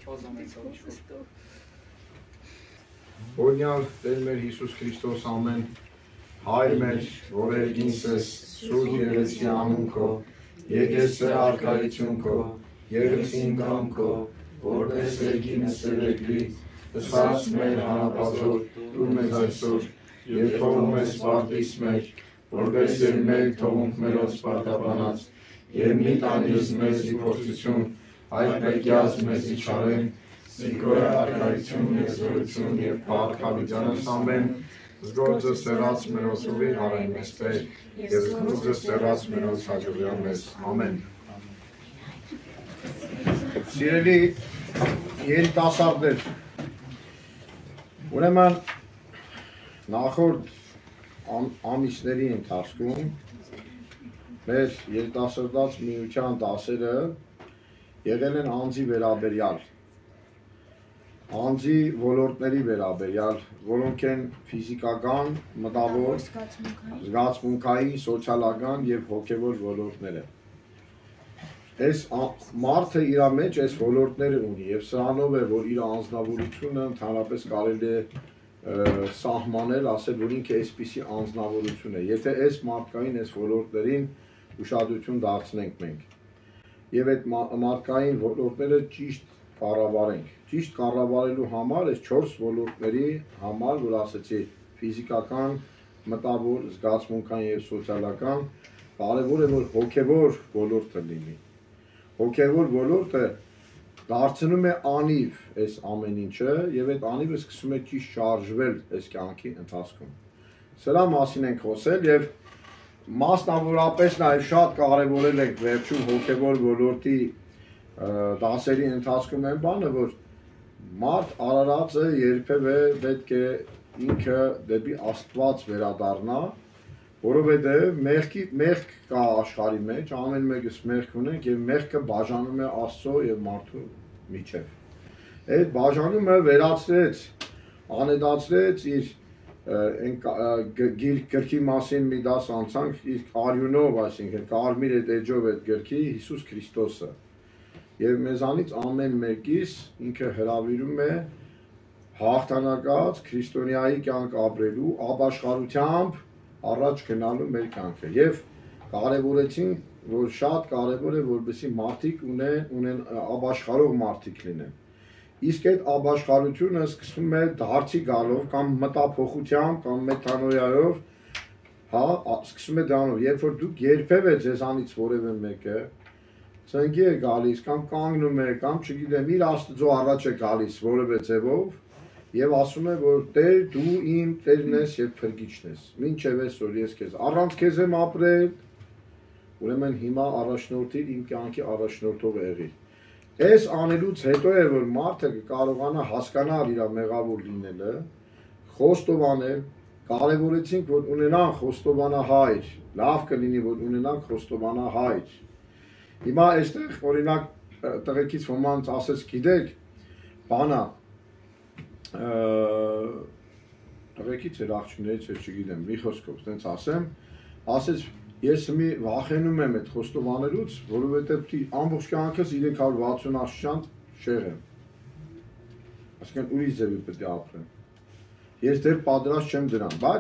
Օրհնյալ Տեր մեր Հիսուս Քրիստոս ամեն Հայր մեր, որ եկինս ես Սուրբ Եղեցի անուն քո, եկես Տեր արքայություն քո, եղեցին կամ քո, որպես եկինս սերեկրի, ըսած մեր հանապազոր, դու մեզ այսօր, և թողում ես պարտիս մեր, որպես և մեր թողունք մերոց պարտաբանած, և մի տանիս մեզ իփորձություն, այդ մեկյազ մեզ իչարեն, Սիկորը արքայություն և զորություն և փառք հավիտյանս ամեն, զգոձը ստեղած մերոց ուղի հարայն մեզ Տեր, և զգոձը ստեղած մերոց հաջողյան մեզ, ամեն։ Սիրելի երիտասարդներ, ուրեմն նախորդ ամիսների ընթացքում մեր երիտասարդաց միության դասերը եղել են անձի վերաբերյալ, անձի ոլորտների վերաբերյալ, որոնք են ֆիզիկական, մտավոր, զգացմունքային, սոցիալական և հոգևոր ոլորտները։ Այս մարդը իր մեջ այս ոլորտները ունի և սրանով է, որ իր անձնավորությունը ընդհանրապես կարելի է սահմանել, ասել, որ ինքը այսպիսի անձնավորություն է, եթե այս մարդկային այս ոլորտներին ուշադրություն դարձնենք մենք և այդ մարդկային ոլորտները ճիշտ կառավարենք։ Ճիշտ կառավարելու համար այս 4 ոլորտների համար, որ ասեցի ֆիզիկական, մտավոր, զգացմունքային և սոցիալական, կարևոր է, որ հոգևոր ոլորտը լինի։ Հոգևոր ոլորտը դարձնում է անիվ այս ամեն ինչը և այդ անիվը սկսում է ճիշտ շարժվել այս կյանքի ընթացքում։ Սրա մասին ենք խոսել և մասնավորապես նաև շատ կարևորել ենք վերջում հոգևոր ոլորտի դասերի ընթացքում այն բանը, որ մարդ արարածը երբևէ պետք է ինքը դեպի Աստված վերադառնա, որովհետև մեղք կա աշխարհի մեջ, ամեն մեկս մեղք ունենք և մեղքը բաժանում է Աստծո և մարդու միջև։ Այդ բաժանումը վերացրեց, անհետացրեց իր գրքի մասին մի դաս անցանք իր արյունով, այսինքն կարմիր այդ էջով այդ գրքի Հիսուս Քրիստոսը։ Եվ մեզանից ամեն մեկիս ինքը հրավիրում է հաղթանակած քրիստոնյայի կյանք ապրելու, ապաշխարությամբ առաջ գնալու մեր կյանքը։ Եվ կարևորեցինք, որ շատ կարևոր է, որպեսզի մարդիկ ունեն ապաշխարող մարդիկ լինեն։ Իսկ այդ ապաշխարությունը սկսվում է դարձի գալով կամ մտափոխությամբ կամ մեթանոյայով, սկսում է դրանով, երբ որ դուք երբևէ ձեզանից որևէ մեկը ծնկի է գալիս կամ կանգնում է կամ չգիտեմ իր Աստծո առաջ է գալիս որևէ ձևով եւ ասում է, որ Տեր դու իմ Տերն ես եւ Փրկիչն ես, մինչեւ այսօր ես քեզ առանց քեզ եմ ապրել, ուրեմն հիմա առաջնորդիր իմ կյանքի առաջնորդող եղիր։ Այս անելուց հետո է, որ մարդը կարողանա հասկանալ իր մեղավոր լինելը, խոստովանել, կարևորեցինք, որ ունենան խոստովանահայր, լավ կլինի, որ ունենան խոստովանահայր։ Հիմա այստեղ օրինակ տղեկից ոմանց ասեց, գիտեք, բանա, տղեկից էր աղջիկներից էր, չգիտեմ, մի խոսքով, տենց ասեմ, ասեց, ես մի վախենում եմ այդ խոստովանելուց, որովհետև ամբողջ կյանքս 360 աշճան շեղ եմ։ Այսինքն ուրիշ ձևի պետք է ապրեմ։ Ես դեռ պատրաստ չեմ դրան, բայց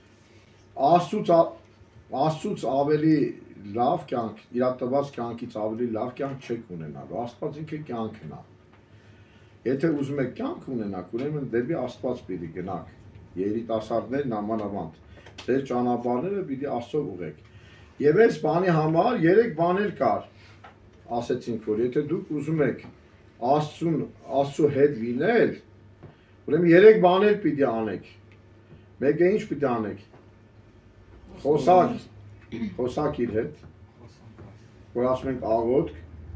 Աստծուց ավելի լավ կյանք, իր տված կյանքից ավելի լավ կյանք չեք ունենալու, Աստված ինքը կյանքն է։ Եթե ուզում եք կյանք ունենաք, ուրեմն դեպի Աստված պիտի գնաք, երիտասարդներն ամանավանդ, ձեր ճանապարհները պիտի Աստծով ուղեք։ Եվ այս բանի համար 3 բաներ կար, ասեցինք, որ եթե դուք ուզում եք Աստծու հետ լինել, ուրեմն 3 բաներ պիտի անեք։ Մեկը ինչ պիտի անեք։ Խոսակ իր հետ, որ ասում ենք աղոթք,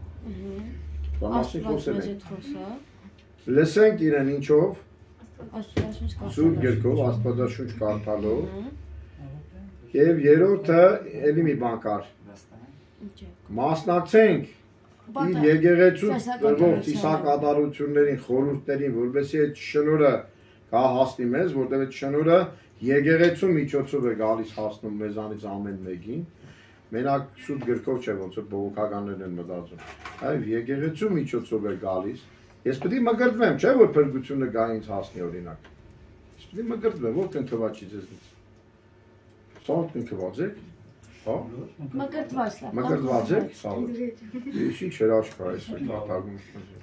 լսենք իրեն ինչով, Սուրբ գրքով, Աստվածաշունչ կարդալով, եւ երրորդը էլի մի բան կար։ Մասնակցենք իր եկեղեցու տրվող ծիսակատարություններին, խորհուրդներին, որովհետեւ այդ շնորհը կհասնի մեզ, որտեղ այդ շնորհը եկեղեցու միջոցով է գալիս հասնում մեզանից ամեն մեկին։ Մենակ Սուրբ գրքով չէ, ոնց որ բողոքականներն են մտածում, այլ եկեղեցու միջոցով է գալիս Ես պետք է մկրտվեմ, չէ՞ որ փրկությունը գա ինձ հասնի օրինակ։ Ես պետք է մկրտվեմ, ո՞ր կնքվածի ձեզնից։ Սա կնքված եք։ Հա։ Մկրտված եք, սաղ։ Ես ինչ հրաշք կա այս կատարում։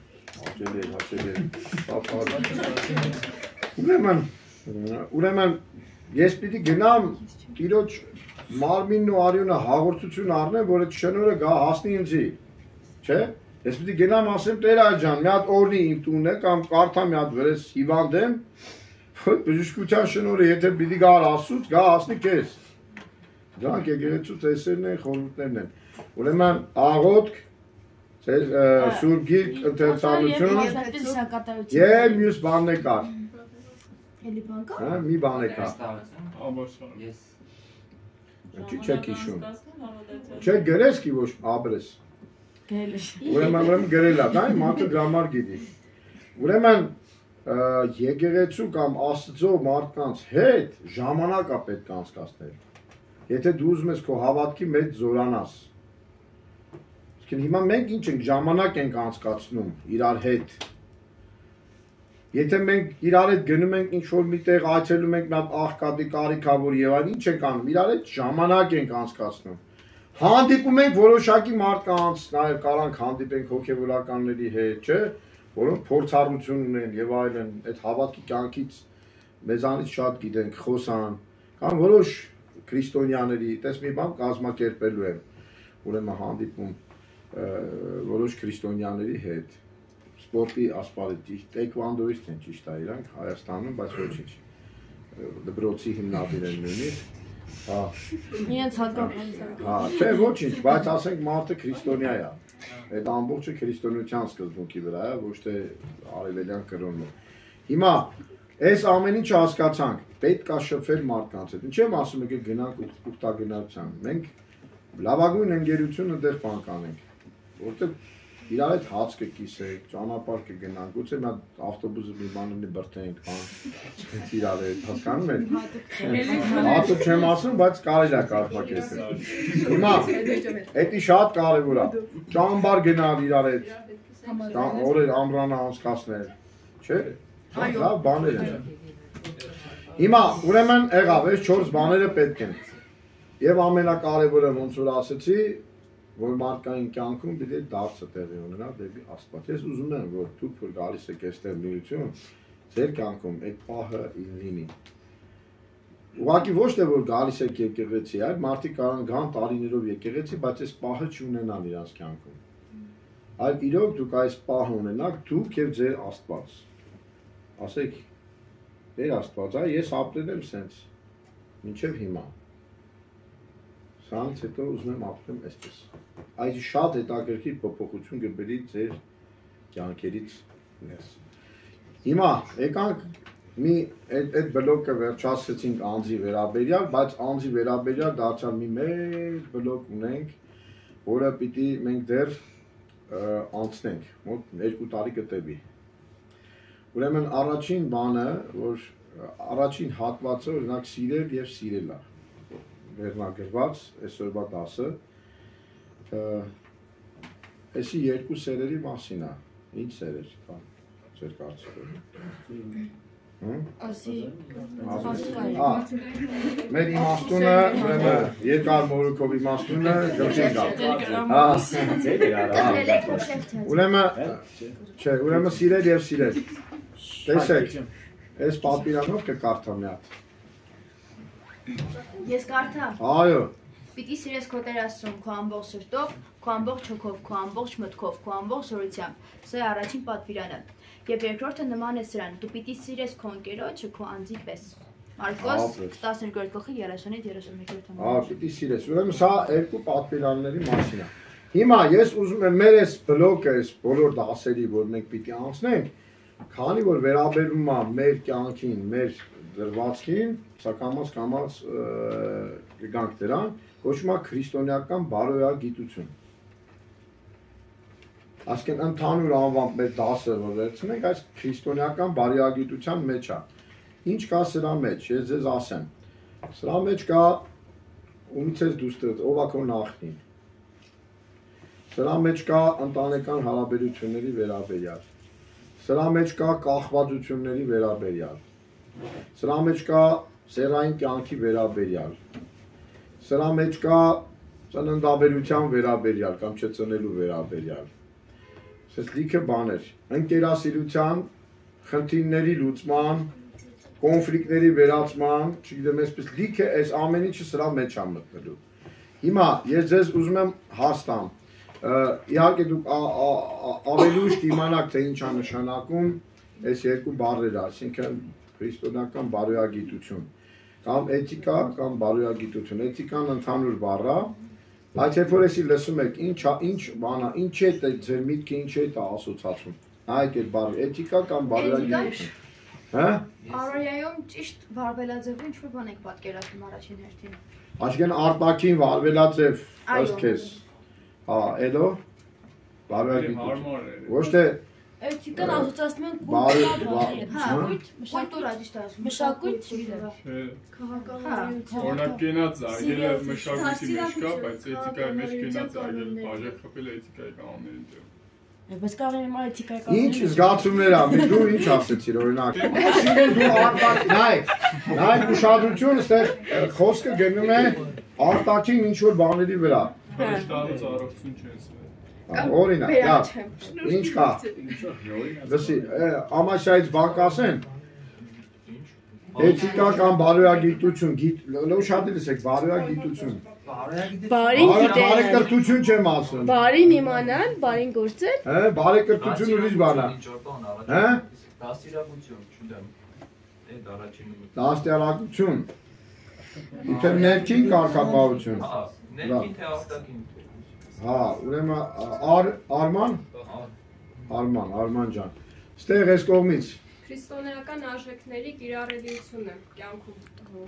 Ուրեմն ես պիտի գնամ Տիրոջ մարմինն ու արյունը հաղորդություն առնեմ, որ այդ շնորհը գա հասնի ինձի, չէ՞։ Ես պիտի գնամ ասեմ Տեր ջան, մի հատ օրնի իմ տունը կամ կարդամ մի հատ վրես հիվանդեմ, որ բժշկության շնորհը եթե պիտի գա Աստծուց, գա հասնի քեզ։ Դրանք եկեղեցու ծեսերն են, խորհուրդներն են։ Ուրեմն աղոթք, ձեր Սուրբ Գիրք ընթերցանություն եւ մյուս բաններ կար։ Էլի բան կա։ Հա, մի բան է կա։ Ես Ինչի՞ չեք հիշում։ Չէ, գրես კი ոչ աբրես։ Ուրեմն գրել է, դա մարդը գրամար գիտի։ Ուրեմն եկեղեցու կամ Աստծո մարդկանց հետ ժամանակ է պետք անցկացնել։ Եթե դու ուզում ես քո հավատքի մեջ զորանաս։ Իսկ հիմա մենք ինչ ենք ժամանակ ենք անցկացնում իրար հետ։ Եթե մենք իրար հետ գնում ենք ինչ-որ միտեղ այցելում ենք մի հատ աղքատի կարիքավոր եւ այլն, ինչ ենք անում, իրար հետ ժամանակ ենք անցկացնում։ Հանդիպում ենք որոշակի մարդկանց, նաեւ կարանք հանդիպենք հոգեվորականների հետ, չէ՞, որոնք փորձառություն ունեն եւ այլն, այդ հավատքի կյանքից մեզանից շատ գիտենք, խոսան, կամ որոշ քրիստոնյաների, տես մի բան կազմակերպելու եմ, ուրեմն հանդիպում որոշ քրիստոնյաների հետ, սպորտի ասպարեզի, տեքվանդոիստ են ճիշտ է իրանք Հայաստանում, բայց ոչինչ, դպրոցի հիմնադիր են նույնիսկ, հա, Իրենց հատկապես։ հա, չէ, ոչինչ, բայց ասենք մարդը քրիստոնյա է, այդ ամբողջը քրիստոնեության սկզբունքի վրա է, ոչ թե արևելյան կրոնն է։ Հիմա այս ամեն ինչը հասկացանք, պետք է շփվել մարդկանց հետ։ Ինչ եմ ասում եկեք գնանք ուխտագնացության։ Մենք լավագույն ընկերությունը դեռ բան կանենք, որտեղ իրար հետ հաց կկիսենք, ճանապարհ կգնանք, գուցե մի հատ ավտոբուսը մի բան ունի բրթենք, բան իրար հետ, հասկանում եք։ Հատուկ չեմ ասում, բայց կարելի է կազմակերպել։ Հիմա էդի շատ կարևոր է։ Ճամբար գնալ իրար հետ, օրեր ամռանը անցկացնել, չէ՞։ Լավ բաներ են։ Հիմա ուրեմն եղավ, այս 4 բաները պետք են։ Եվ ամենակարևորը ոնց որ ասեցի, որ մարդկային կյանքում պիտի դարձը տեղի ունենա դեպի Աստված։ Ես ուզում եմ, որ դուք որ գալիս եք այստեղ միություն, ձեր կյանքում այդ պահը լինի։ Ուղղակի ոչ թե որ գալիս եք եկեղեցի, այլ մարդիկ կարող գան տարիներով եկեղեցի, բայց այս պահը չունենան իրենց կյանքում։ Այլ իրոք դուք այս պահը ունենաք դուք եւ ձեր Աստված։ Ասեք, Տեր Աստված, ես ապրել եմ սենց, մինչև հիմա։ Սրանից հետո ուզում եմ ապրեմ այսպես։ Այդ շատ հետաքրքիր փոփոխություն կբերի ձեր կյանքերից ներս։ Հիմա եկանք մի այդ բլոկը վերջացրեցինք անձի վերաբերյալ, բայց անձի վերաբերյալ դարձյալ մի մեծ բլոկ ունենք, որը պիտի մենք դեռ անցնենք, մոտ 2 տարի կտևի։ Ուրեմն առաջին բանը, որ առաջին հատվածը օրինակ սիրել եւ սիրել է։ Վերնագրված այսօրվա դասը այսի երկու սերերի մասին է։ Ինչ սերեր կան ձեր կարծիքով։ Ասի մեր իմաստունը, ուրեմն երկար մորուքով իմաստունը գլխին գալ։ Ուրեմն չէ, ուրեմն սիրել եւ սիրել։ Տեսեք, այս պատվիրանով կկարդամ մի հատ։ Ես կարդամ։ Այո։ Պիտի սիրես քո Տեր Աստծուն քո ամբողջ սրտով, քո ամբողջ հոգով, քո ամբողջ մտքով, քո ամբողջ զորությամբ։ Սա է առաջին պատվիրանը։ Եվ երկրորդը նման է սրան. դու պիտի սիրես քո ընկերոջը քո անձի պես։ Մարկոս 12:30-31 Հա, պիտի սիրես։ Ուրեմն սա երկու պատվիրանների մասին է։ Հիմա ես ուզում եմ մեր այս բլոկը, այս բոլոր դասերի, որ մենք պիտի անցնենք, քանի որ վերաբերում է մեր կյանքին, մեր դրվածքին, սակամած կգանք դրան, կոչվում է քրիստոնեական բարոյագիտություն։ Այսինքն ընդհանուր անվամբ մեր դասը որ վերցնենք, այս քրիստոնեական բարոյագիտության մեջ է։ Ինչ կա սրա մեջ, ես ձեզ ասեմ։ Սրա մեջ կա ումից ես դուստր, ով է քո նախնին։ Սրա մեջ կա ընտանեկան հարաբերությունների վերաբերյալ։ Սրա մեջ կա կախվածությունների վերաբերյալ։ Սրա մեջ կա սեռային կյանքի վերաբերյալ։ Սրա մեջ կա ծննդաբերության վերաբերյալ կամ չծնելու վերաբերյալ։ Սենց լիքը բաներ։ Ընկերասիրության, խնդիրների լուծման, կոնֆլիկտների վերացման, չգիտեմ, այսպես լիքը այս ամեն ինչը սրա մեջ է մտնելու։ Հիմա ես ձեզ ուզում եմ հաստամ, իհարկե դուք ավելի ուշ կիմանաք, թե ինչ է նշանակում այս երկու բառերը, այսինքն քրիստոնեական բարոյագիտություն կամ էթիկա կամ բարոյագիտություն։ Էթիկան ընդհանուր բառ է, բայց երբ որ էսի լսում եք, ինչ բան է, ինչ է ձեր միտքը ինչ է ասոցացում։ Նայեք այդ բառը, էթիկա կամ բարոյագիտություն։ Հա? Արոյայում ճիշտ վարվելաձևը ինչ-որ բան եք պատկերացնում առաջին հերթին։ Այսինքն արտաքին վարվելաձև ըստ քեզ։ Հա, էլո։ Բարոյագիտություն։ Ոչ թե Էթիկան ասոցացնում են կուլտուրա ճիշտ ասում։ Մշակույթ, չգիտեմ։ Քաղաքականություն։ Օրինակ կենաց արգելը մշակույթի մեջ կա, բայց էթիկայի մեջ կենաց արգելը բաժակ խփել էթիկայի կանոններին դեմ։ Բայց կարող եմ էթիկայի ինչ զգացումներ ա, դու ինչ ասեցիր օրինակ։ Այսինքն դու նայ ուշադրություն, այստեղ խոսքը գնում է արտաքին ինչ որ բաների վրա։ Հաշտարից առողջություն չես։ Օրինակ, ինչ կա։ Լսի, ամասյայից բան կասեն։ Էթիկա կամ բարոյագիտություն, շատ լսեք, բարոյագիտություն։ Բարեկրթություն չեմ ասում։ Բարին իմանալ, բարին գործել։ Հա, բարեկրթություն ուրիշ բան է։ Հա? Դաստիարակություն, չունեմ։ Այդ առաջինը։ Դաստիարակություն։ Իթե ներքին կարգապահություն։ Հա, ներքին թե արտաքին։ Հա, ուրեմն Արման ջան։ Ստեղ այս կողմից։ Քրիստոնեական արժեքների կիրառելիությունը կյանքում։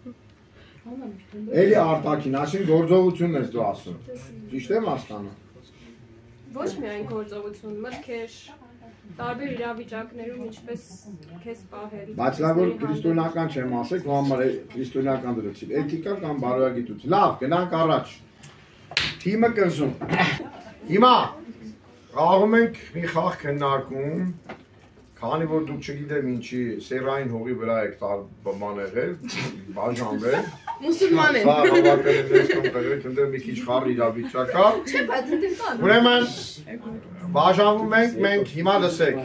Էլի արտաքին, այսինքն գործողությունն ես դու ասում։ Ճիշտ եմ հասկանում։ Ոչ միայն գործողություն, մտքեր, տարբեր իրավիճակներում ինչպես քեզ պահել։ Բայց լավ որ քրիստոնեական չեմ ասել, քո համար քրիստոնեական դրեցի։ Էթիկա կամ բարոյագիտություն։ Լավ, գնանք առաջ։ Թիմը կնսում։ Հիմա խաղում ենք մի խաղ քննարկում, քանի որ դուք չգիտեմ ինչի սերային հողի վրա եք բան եղել, բաժանվել։ Մուսուլման են։ Հա, հավաքել ես կողմերից, ընդ մի քիչ խառ իրավիճակ կա։ Չէ, բայց ընդ կան։ Ուրեմն բաժանվում ենք մենք հիմա լսեք։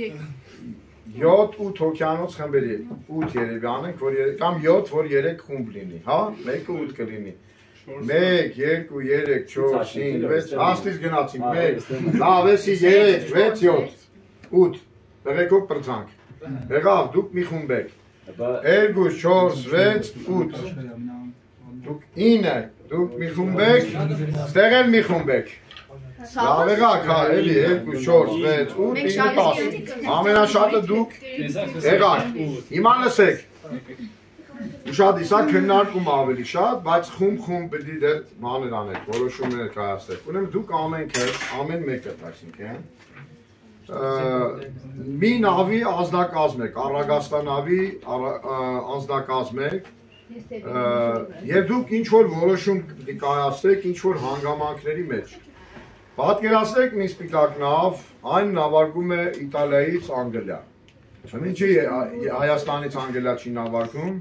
7-8 հոգյանոց խմբերի 8 երևի անենք, որ կամ 7, որ 3 խումբ լինի, հա, մեկը 8 կլինի։ 1, 2, 3, 4, 5, 6, հաստից գնացինք, 1, լավ, էսի 3, 6, 7, 8, բեղեկով պրծանք, բեղավ, դուք մի խումբ եք, 2, 4, 6, 8, դուք 9, դուք մի խումբ եք, ստեղ էլ մի խումբ եք, լավ եղակ, հա, էլի, 2, 4, 6, 8, 9, 10, ամենաշատը դուք եղակ, հիմա լսեք, Ուշاد իսա քննարկում ավելի շատ, բայց խումբ պետք է բաներ անեք, որոշումներ կայացնեք։ Ուրեմն դուք ամեն մեկը, այսինքն, մի նավի անձնակազմ եք, առագաստանավի անձնակազմ եք, եւ դուք ինչ որ որոշում կայացնեք, ինչ որ հանգամանքների մեջ։ Պատկերացրեք մի սպիտակ նավ, այն նավարկում է Իտալիայից Անգլիա։ Ինչի Հայաստանից Անգլիա չի նավարկում։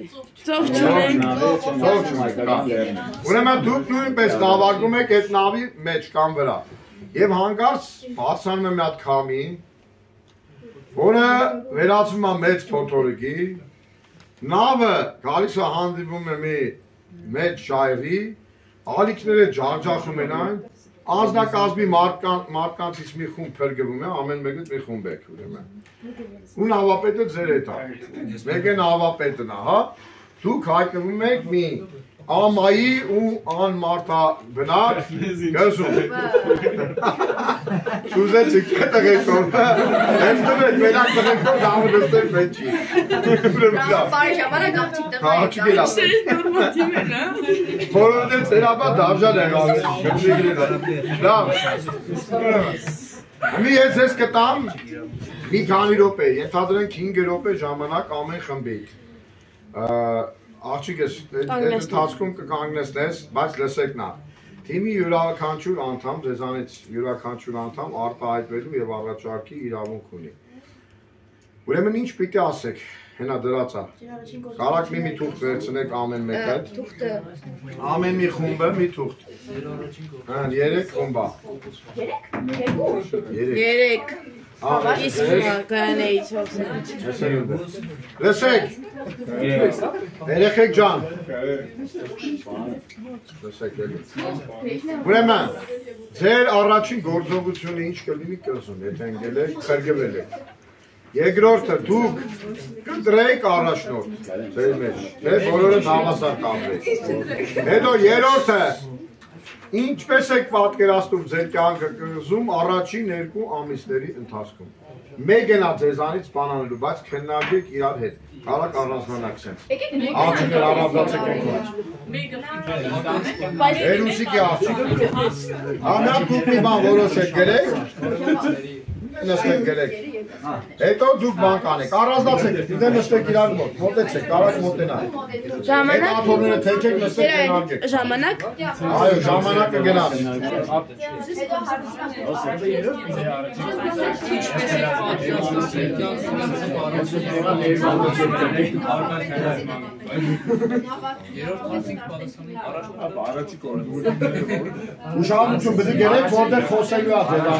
Ուրեմն դուք նույնպես նավարկում եք այդ նավի մեջ կամ վրա։ Եվ հանկարծ բարձրանում է մի հատ քամի, որը վերածվում է մեծ փոթորիկի, նավը գալիս է հանդիպում է մի մեծ ժայռի, ալիքները ջախջախում են այն, անձնակազմի մարդկանցից մի խումբ փրկվում է, ամեն մեկից մի խումբ եք ուրեմն։ Ու նավապետը ձեր հետ է, մեկ է նավապետն է, հա, դուք հայտնվում եք մի ամայի ու անմարդաբնակ գզում։ Շուզեցիք տղեկով, ես տվեք մենակ տղեկով դավը նստել մեջի։ Բարի ժամանակ աղջիկ տղայ է։ Շերից նորմատիվ են, հա։ Որովհետև ծերաբա դավժան է լավ։ Մի ես ես կտամ մի քանի րոպե, ենթադրենք 5 րոպե ժամանակ ամեն խմբի։ Աղջիկ ես, այդ ընթացքում կկանգնեցնես, բայց լսեք նա։ Թիմի յուրաքանչյուր անդամ, ձեզանից յուրաքանչյուր անդամ արտահայտվելու եւ առաջարկի իրավունք ունի։ Ուրեմն ինչ պիտի ասեք, հենա դրածա։ Կարակ մի թուղթ վերցնեք ամեն մեկը։ Թուղթը։ Ամեն մի խումբը մի թուղթ։ Հա, 3 խումբա։ 3։ 3։ Իսկ կանեից հոսնից։ Լսեք։ Երեխեք ջան։ Լսեք։ Ուրեմն ձեր առաջին գործողությունը ինչ կլինի կսում, եթե ընկել եք, խրգվել եք։ Երկրորդը դուք կտրեք առաջնորդ ձեր մեջ, թե բոլորը հավասար կապրեք։ Հետո երրորդը ինչպես եք պատկերացնում ձեր կյանքը կղզում առաջին 2 ամիսների ընթացքում։ Մեկն է ձեզանից բանանելու, բայց քննարկեք իրար հետ։ Կարակ առանձնանացեք։ Աղջիկներ առանձնացեք ոնց։ Երուսիկի աղջիկ։ Ամեն դուք մի բան որոշեք գրեք։ Նստեք գրեք։ Հետո դուք բան կանեք, առանձնացեք, դե նստեք իրար մոտ, մոտեցեք, կարակ մոտենալ։ Ժամանակ։ Աթոռները թեքեք, նստեք քննարկեք։ Ժամանակ։ Այո, ժամանակը գնաց։ Ուշադրություն բդի գերեք, որտեղ խոսելու է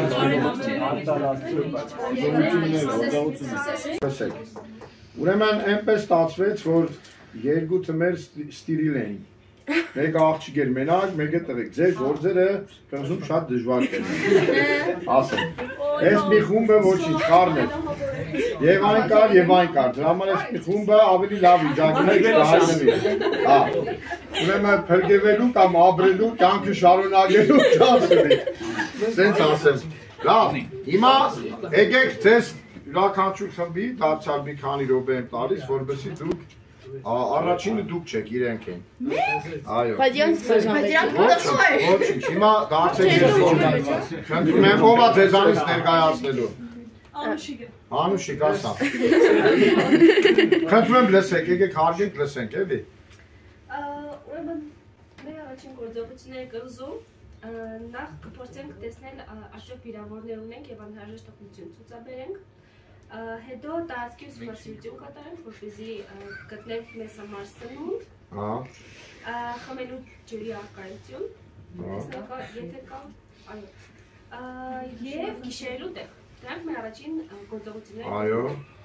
ձեզանից։ Ուրեմն այնպես ստացվեց, որ երկու թմեր ստիրիլ էին։ Մեկը աղջիկ էր մենակ, մեկը տղեկ։ Ձեր գործերը կղզում շատ դժվար կերն։ Ասեմ։ Այս մի խումբը ոչինչ, խառն էր։ Եվ այն կար, եւ այն կար։ Դրա համար այս մի խումբը ավելի լավ վիճակում էր հայտնվի։ Հա։ Ուրեմն փրկվելու կամ ապրելու, կյանքը շարունակելու շանս ունի։ Սենց ասեմ։ Լավ, հիմա եկեք ձեզ յուրաքանչյուր խմբի դարձյալ մի քանի րոպե եմ տալիս, որովհետեւ դուք առաջինը դուք չեք, իրենք են։ Այո։ Բայց իրանք Ոչինչ, հիմա դարձեք ես որնալից։ Խնդրում եմ, ով է ձեզանից ներկայացնելու։ Անուշիկ, ասա։ Խնդրում եմ լսեք, եկեք հարգենք լսենք, էլի։ Ուրեմն մեր առաջին գործողությունները կղզում նախ կփորձենք տեսնել արդյոք վիրավորներ ունենք եւ անհրաժեշտ օգնություն ցուցաբերենք։ Հետո տարածքի ուսումնասիրություն կատարենք, որպեսզի գտնենք մեզ համար սնունդ, խմելու ջրի առկայություն, եթե կա, այո, եւ գիշերելու տեղ։ Դրանք մեր առաջին գործողությունները։ Այո։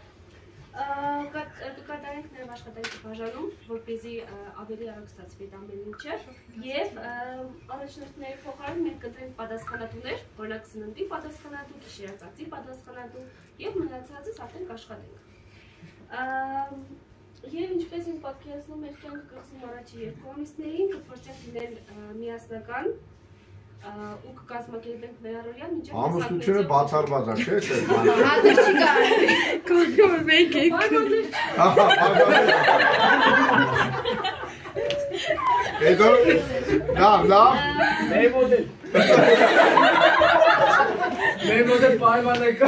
Կկատարենք նաև աշխատանքի բաժանում, որպեսզի ավելի արագ ստացվի այդ ամեն ինչը եւ առաջնորդների փոխարեն մենք կընտրենք պատասխանատուներ, օրինակ սննդի պատասխանատու, գիշերակացի պատասխանատու եւ մնացածս արդեն կաշխատենք։ Եվ ինչպես ենք պատկերացնում մեր կյանքը կղզում առաջի 2 ամիսներին կփորձենք լինել միասնական ու կկազմակերպենք մեր առօրյան մինչև Ամուսնությունը բացառված է, չէ՞, չէ՞։ Հատır չի կարելի։ Կոնյոր մեկ եք։ Հետո լավ։ Մեր մոդել պայմանական։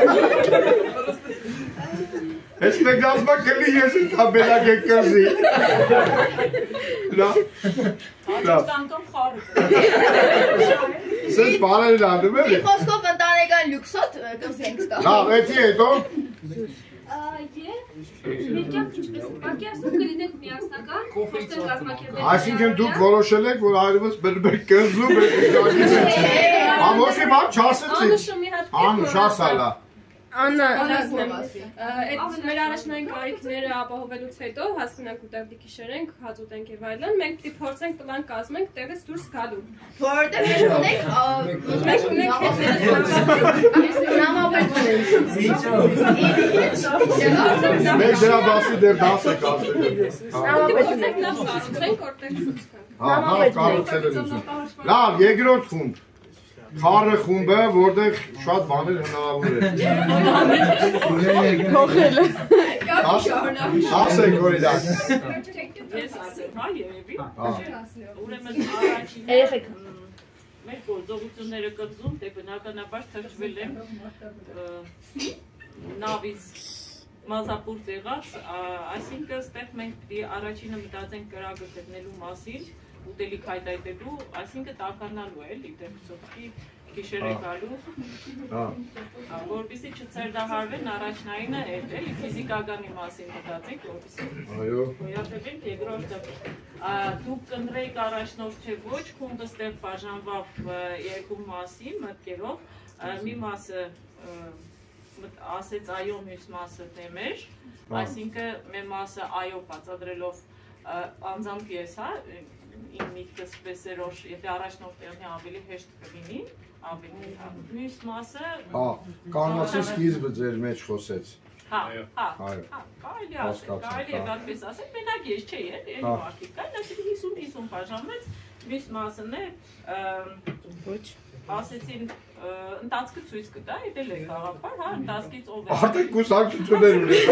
Այսպես գազբա կլի ես ինքաբելակ եք կրզի։ Լավ։ Սենց բանել անդում է։ Մի խոսքով ընտանեկան լյուքսոտ կղզենք ստա։ Լավ, էթի հետո։ Մեր կյանքը ինչպես է պատկերացնում կլինենք միասնական, փորձենք կազմակերպել։ Այսինքն դուք որոշել եք, որ այրվս բրբեք կղզում եք իջակից եք։ Ոչ մի բան չասեցիք։ Անուշ ասալա։ Աննա, Այդ մեր առաջնային կարիքները ապահովելուց հետո հասկանանք ուտեղ դիքիշերենք, հաց ուտենք եւ այլն, մենք պիտի փորձենք պլան կազմենք տեղից դուրս գալու։ Որովհետև մենք ունենք Մենք դրա բասի դեր դաս եք ասել։ Փորձենք լավ կառուցենք որտեղ դուրս գանք։ Հա, կառուցել են ուզում։ Լավ, երկրորդ խումբ։ Խառը խումբը, որտեղ շատ բաներ հնարավոր է։ փոխելը։ Ասեք օրինակ։ Ես ասեմ, հա, երևի։ Ուրեմն առաջին Երեխեք։ մեր գործողությունները կղզում, դե բնականաբար թրջվել եմ նավից մազապուրտ եղած, այսինքն ստեղ մենք պիտի առաջինը մտածենք կրակը գտնելու մասին ուտելիք հայտայտելու, այսինքն տականալու է էլի դեպքի գիշեր է գալու, որպեսզի չցերդահարվեն առաջնայինը հետ էլի ֆիզիկականի մասին մտածենք, որպեսզի գոյատևենք երկրորդը դուք կընտրեիք առաջնորդ թե ոչ, խումբը ստեղ բաժանվավ երկու մասի մտքերով, մի մասը ասեց այո, մյուս մասը դեմեր, այսինքն մեր մասը այո բացատրելով անձամբ ես, հա, իմ միտքս պես եթե առաջնորդ տեղնի ավելի հեշտ կլինի, մյուս մասը կանացի սկիզբը ձեր մեջ խոսեց կարելի է այդպես ասել, մենակ ես չէ էլ մարդիկ կային, այսինքն 50-50 բաժանվեց, մյուս մասն է ասեցին ընթացքը ցույց կտա, դել է խաղապար, հա, ընթացքից ով է։ Արդեն կուսակցություններ ունես։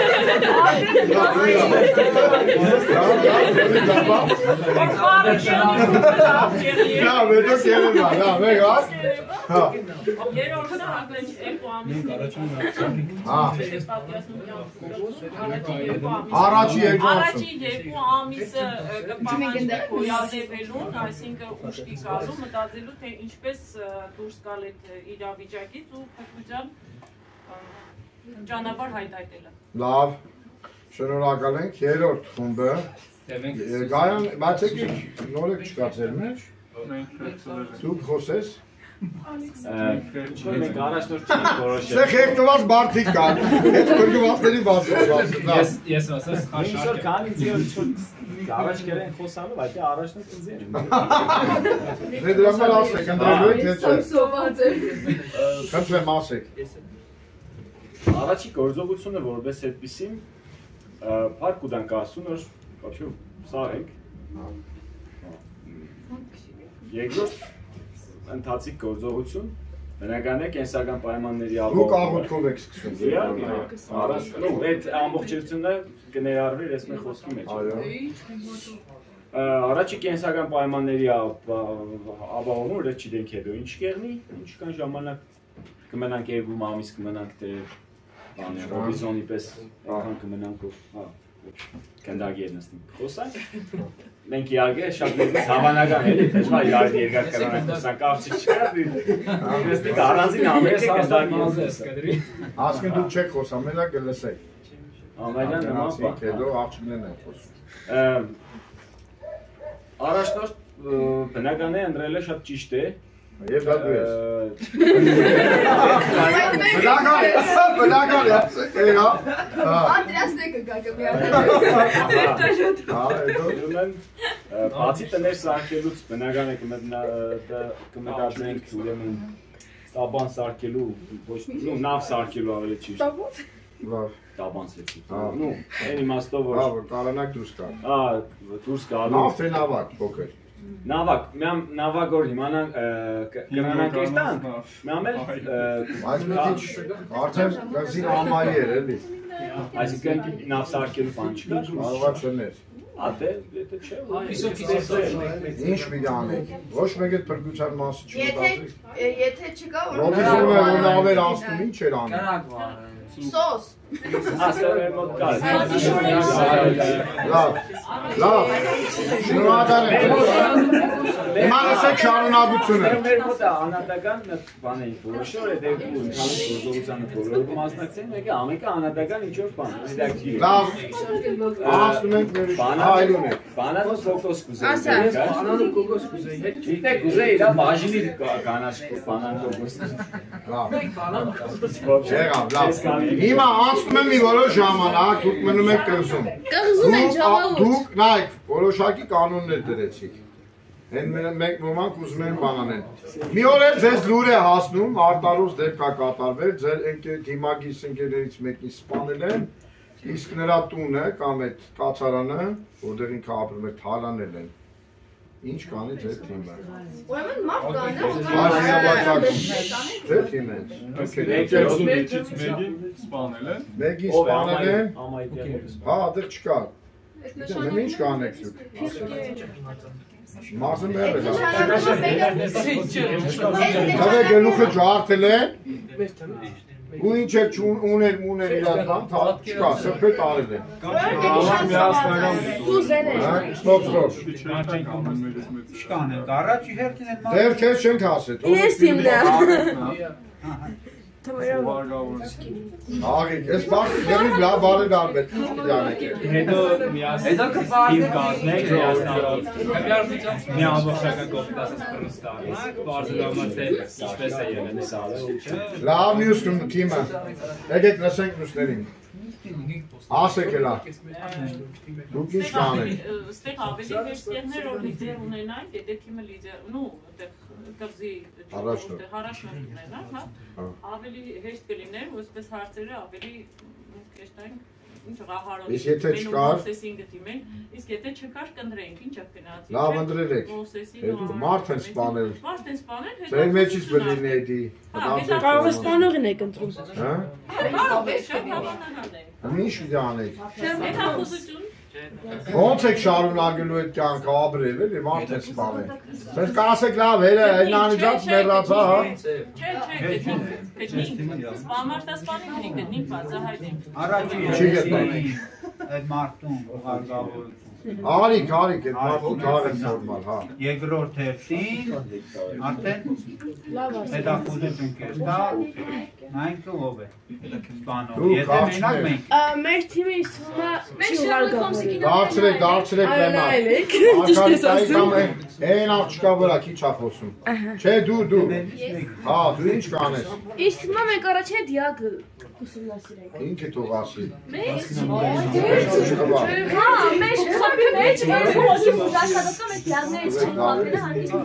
Առաջի երկու ամիսը կպահանջի գոյատևելուն, այսինքն ուշքի գալու, մտածելու թե ինչպես դուրս գալ այդ իրավիճակից ու փոքրության ճանապարհ հայտայտելը։ Լավ, շնորհակալ ենք, երրորդ խումբը։ Գայան, բայց եկեք նոր եք չկա ձեր մեջ։ Դուք խոսես։ Մենք առաջնորդ չենք որոշել։ Սա խեղդված մարդիկ կան։ Այդ փրկվածների բացում։ Ես ասած խաշար կան ինձ առաջ կերեն խոսալու, բայց առաջնորդ ինձ է։ Դրա համար ասեք, ընդրելու եք թե չէ։ Խնդրեմ ասեք։ Առաջի գործողությունը որպես այդպեսին փառք ուտանք ասում որ вообще սարենք։ Երկրորդ ընթացիկ գործողություն բնական է կենսական պայմանների ապահովում։ Դուք աղոթքով եք սկսում։ Առաջ, այդ ամբողջությունը կներառվի ես մեր խոսքի մեջ։ Այո։ Առաջի կենսական պայմանների ապահովում, որ չգիտենք հետո ինչ կերնի, ինչքան ժամանակ կմնանք երկու ամիս կմնանք թե ռոբինզոնի պես անգամ կմնանք կնդագի նստենք խոսանք։ Մենք իհարկե շատ մեծ հավանական էլի, դժվար իրար երկար կրանանք խոսանք, ավճի չկա, նստենք առանձին ամենը կնդագի նստենք։ Ասկեն դուք չեք խոսա, մենակ կլսեք։ Ամենը նման բան։ Հետո աղջիկներն են խոսում։ Առաջնորդ բնական է ընտրելը շատ ճիշտ է։ Եվ դա դու ես։ Բնական է, եղա։ Անդրեասն է կգա բացի տներ սարքելուց բնական է կմտածենք ուրեմն տաբան սարքելու, ոչ նավ սարքելու ավելի ճիշտ։ Տաբան սեցի։ Նու, այն իմաստով որ կարանակ դուրս կա։ Դուրս գալու։ Նավ թե նավակ, փոքր։ Նավակ, նավակ որ իմանանք կրանանք էստանք, միամ էլ այս մետիչ արդեն գազին ամայի էր էլի։ այսինքն նավ սարքելու բան չկա։ Կարողա չներ։ Ատե, դա չէ։ Ինչ պիտի անեք։ Ոչ մեկ այդ փրկության մասը չմտածեք։ Եթե չկա որ Ռոբինզոնը որ նավեր անցնում ինչ էր անում։ Սոս։ Ասել մոտ կա։ Լավ։ Լավ։ Շնորհակալ եմ։ Հիմա լսեք շարունակությունը։ Մեր մոտ անհատական բան է որոշել է դեպի ընդհանուր գործողությանը բոլորը մասնակցեն, մեկը ամենը անհատական ինչ-որ բան, ռեդակտիվ։ Լավ։ Ասում ենք մեր հայրուն եք։ Բանանու կոկոս կուզեի։ Բանանու կոկոս կուզեի։ Գիտեք, կուզեի իրա բաժինի կանաչ բանան կոկոս։ Լավ։ Եղավ, լավ։ Հիմա անցնում եմ մի որոշ ժամանակ, դուք մնում եք կղզում։ Կղզում են ժողովուրդ։ Դուք նայեք, որոշակի կանոններ դրեցիք։ Հեն մեկ ոմանք ուզում են բանանեն։ Մի օր էլ ձեզ լուր է հասնում, արտարոց դեպք է կատարվել, ձեր դիմագիս ընկերներից մեկին սպանել են, իսկ նրա տունը կամ այդ կացարանը, որտեղ ինքը ապրում էր, թալանել են։ Ինչ կանի ձեր թիմը։ Ուրեմն մարդ կան, Ձեր թիմը։ Մեջից մեկին սպանել են։ Մեկին սպանել են։ Հա, դեռ չկա։ Դե ինչ կանեք դուք։ Մարզը մեր է։ Դա գլուխը ջարդել է։ ու ինչ է ուներ իրար բան, չկա, սրբետ արել է։ Ստոպ։ Չկան են, առաջի հերթին են Դեր քեզ չենք ասել։ Ես իմն է։ Աղիկ, ես բախտ գերիվ լավ բարել արբետ, ինչ պիտյանեք է։ Հետո միասին թիմ կազմենք, միասնարով մի ամբողջական կողմից ասած պրստարինք, բարձրամար թե ինչպես է ելեն սալը։ Լավ մյուս թիմը, եկեք լսենք մյուսներին։ Ասեք է լավ։ Դուք ինչ կանեք։ Ստեղ ավելի հեշտ եղներ, որ լիդեր ունենանք, եթե թիմը լիդեր, կղզի հարաշնորհ ունենանք, ավելի հեշտ կլիներ, որպես հարցերը ավելի կեշտային ինչ ռահարոտ իսկ եթե չկար կնդրենք, ինչ ակնած լավ ընդրելեք, մարդ են սպանել, ձեր մեջից բլինի էդի Կարող է սպանողին եք ընտրում Ինչ վիդե անեք Ոնց եք շարունակելու այդ կյանքը ապրել էլի մարդ են սպանել Ձեր կասեք լավ հերը այնանիջած մեռացա Սպամարտասպանին գտնին բացահայտին Առաջի այդ մարտում հարգավորություն Արիք, այդ մարդու կարեն նորմալ, հա Երկրորդ հերթին արդեն հետախուզություն կերտա Մենք ով է սպանող Եթե մենակ մենք Մեր թիմը իսվում է չի հարգավորի Դարձրեք բեմա Այն աղջկա վրա քիչ ախոսում Չէ դու Հա դու ինչ կանես Իսվում է մենք առաջին դիագը ուսումնասիրենք Ինքը թող ասի Հա, մեր խմբի մեջ ոսի մուտակատում այդ լավներից չեն պատվերը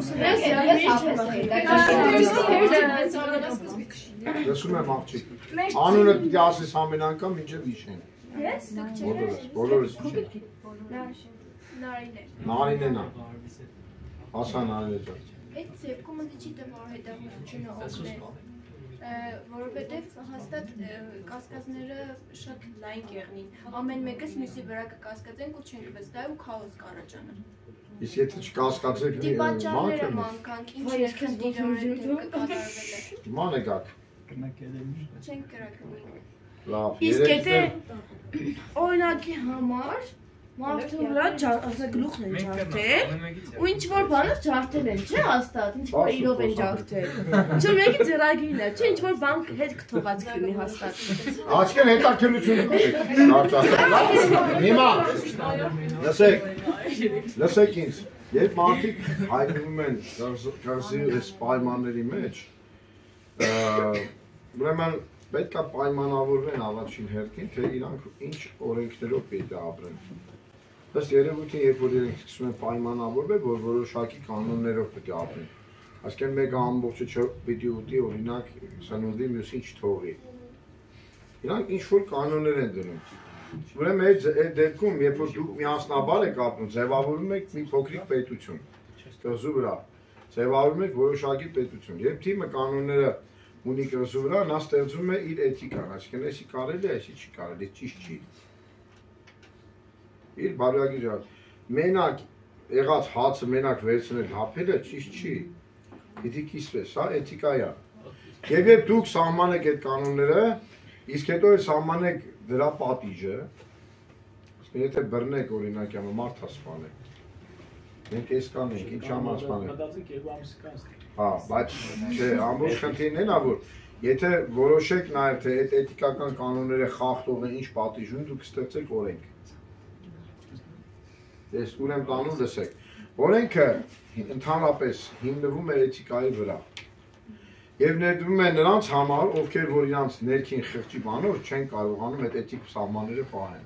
հանդիսում Լսում եմ աղջիկ Անունը պիտի ասես ամեն անգամ մինչև իշեն Ես? Բոլորս իշեն Նարինեն Ասա Նարինե ջան Այդ կոմանդի չի տվար հետագործությունը օգնել որովհետև հաստատ կասկածները շատ լայն կեղնին ամեն մեկս մյուսի վրա կկասկածենք ու չենք վստահ ու քաոս կառաջանա Իսկ եթե չկասկածեք պատճառները մանկանք ինչ քննիները կկատարվել է Ման եկաք չենք կրակնի Լավ Իսկ եթե օրինակի համար մարդու վրա գլուխն են ջարդել ու ինչ-որ բանով ջարդել են, չէ հաստատ, ինչ-որ իրով են ջարդել Չէ մեկի ձեռագիրն է, չէ ինչ-որ բան հետ կթողած կլինի հաստատ Աչքեն հետաքրություն Հիմա, լսեք ինձ, երբ մարդիկ հայտնվում են կղզի այս պայմանների մեջ ուրեմն պետք է պայմանավորվեն առաջին հերթին, թե իրանք ինչ օրենքներով պետք է ապրեն Ըստ երևույթին, երբ որ իրենք սկսում են պայմանավորվել, որ որոշակի կանոններով պետք է ապրեն Այսինքն մեկը ամբողջը չպիտի ուտի, օրինակ սնունդի մյուսին չթողի Իրանք ինչ-որ կանոններ են դնում Ուրեմն այդ դեպքում, երբ որ դուք միասնաբար եք ապրում, ձևավորում եք մի փոքրիկ պետություն կղզու վրա ձևավորում եք որոշակի պետություն Երբ թիմը կանոնները ունի կղզու վրա, նա ստեղծում է իր էթիկան Այսինքն, էսի կարելի է, էսի չի կարելի, ճիշտ չի Իր բարյակի ժան, մենակ եղած հացը մենակ վերցնել հապելը ճիշտ չի, պիտի կիսվես, հա, էթիկա է Եվ երբ դուք սահմանեք այդ կանոնները, իսկ հետո սահմանեք դրա պատիժը, եթե բռնեք օրինակ յամը մարդ հասպանեք, մենք ես կանենք, ինչ համար հասպանենք Հա, բայց չէ, ամբողջ խնդիրն են որ Եթե որոշեք նաև թե այդ էթիկական կանոնները խախտող են ինչ պատիժ ունի, դուք ստեղծեք օրենք Ես ուրեմ տանում լսեք Օրենքը ընդհանրապես հիմնվում է էթիկայի վրա Եվ ներդրվում է նրանց համար, ովքեր որ իրանց ներքին խղճի բանով չեն կարողանում այդ էթիկ սահմանները պահեն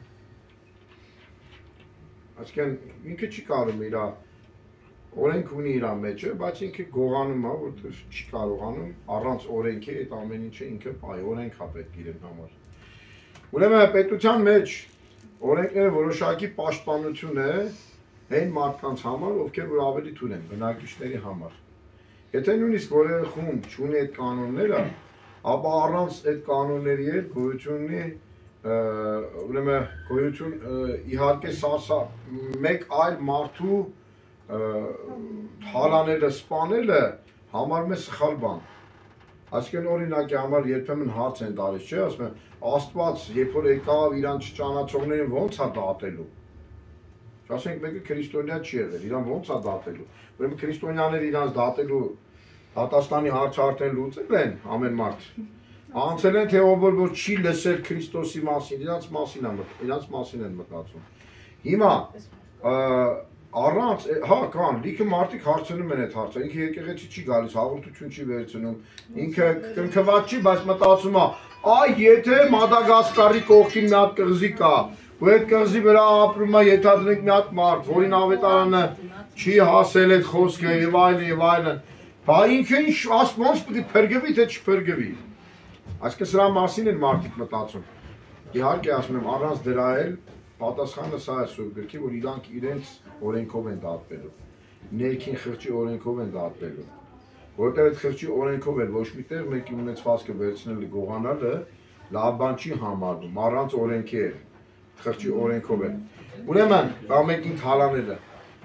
Այսինքն ինքը չի կարող իր օրենք ունի իր մեջը, բայց ինքը գողանում է, որ չի կարողանում առանց օրենքի այդ ամեն ինչը ինքը պահի, օրենք է պետք իրեն համար Ուրեմն պետության մեջ Օրենքները որոշակի պաշտպանություն է այն մարդկանց համար, ովքեր որ ավելի թույլ են բնակիչների համար Եթե նույնիսկ որևէ խումբ չունի այդ կանոնները, ապա առանց այդ կանոնների էլ գոյություն ունի ուրեմն գոյություն իհարկե մեկ այլ մարդու թալաները սպանելը համարում է սխալ բան Այսինքն օրինակի համար երբեմն հարց են տալիս, չէ՞, ասում են, Աստված, երբ որ եկավ իրան չճանաչողներին ո՞նց է դատելու։ Ասենք մեկը քրիստոնյա չի եղել, իրան ո՞նց է դատելու։ Ուրեմն քրիստոնյաները իրանց դատելու դատաստանի հարցը արդեն լուծել են ամեն մարդ։ Անցել են թե ով որ չի լսել Քրիստոսի մասին, իրանց մասին են մտածում։ Հիմա առանց, հա, կան, լիքը մարդիկ հարցնում են այդ հարցը, ինքը եկեղեցի չի գալիս, հաղորդություն չի վերցնում, ինքը կնքված չի, բայց մտածում է, այ եթե Մադագասկարի կողքին մի հատ կղզի կա, ու այդ կղզի վրա ապրում է ենթադրենք մի հատ մարդ, որին ավետարանը չի հասել այդ խոսքը եւ այլն, բա ինքը ինչ ոնց պետք է փրկվի թե չփրկվի։ Այսինքն սրա մասին են մարդիկ մտածում։ Իհարկե ասում եմ, առանց դրա էլ պատասխանը սա է Սուրբ գրքի, որ իրանք իրենց օրենքով են դատվելու, ներքին խղճի օրենքով են դատվելու, որտեղ այդ խղճի օրենքով էլ ոչ միտեղ մեկի ունեցվածքը վերցնելը գողանալը լավ բան չի համարվում, առանց օրենքի է, խղճի օրենքով է։ Ուրեմն, մեկին թալանելը,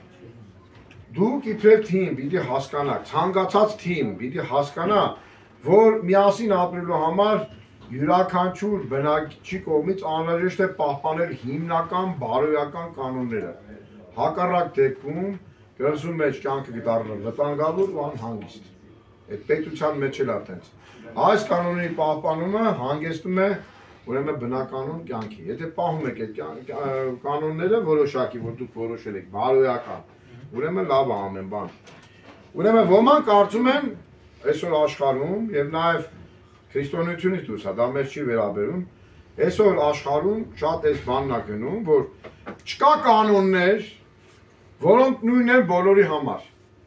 դուք իբրև թիմ պիտի հասկանաք, ցանկացած թիմ պիտի հասկանա, որ միասին ապրելու համար յուրաքանչյուր բնակչի կողմից անհրաժեշտ է պահպանել հիմնական բարոյական կանոնները։ Հակառակ դեպքում կղզու մեջ կյանքը կդառնա վտանգավոր ու անհանգիստ։ Այդ պետության մեջ էլ այդպես։ Այս կանոնների պահպանումը հանգեցնում է ուրեմն բնականon կյանքի։ Եթե պահում եք այդ կանոնները որոշակի, որ դուք որոշել եք բարոյական, ուրեմն լավ է ամեն բան։ Ուրեմն ոմանք կարծում են այսօր աշխարհում եւ նաեւ քրիստոնեությունից դուրս է, դա մեզ չի վերաբերում, այսօր աշխարհում շատ այս բանն է գնում, որ չկա կանոններ, որոնք նույնն են բոլորի համար։